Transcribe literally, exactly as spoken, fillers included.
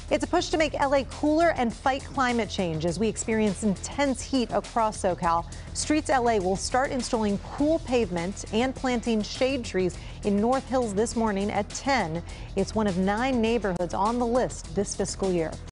It's a push to make L A cooler and fight climate change as we experience intense heat across SoCal. Streets L A will start installing cool pavement and planting shade trees in North Hills this morning at ten. It's one of nine neighborhoods on the list this fiscal year.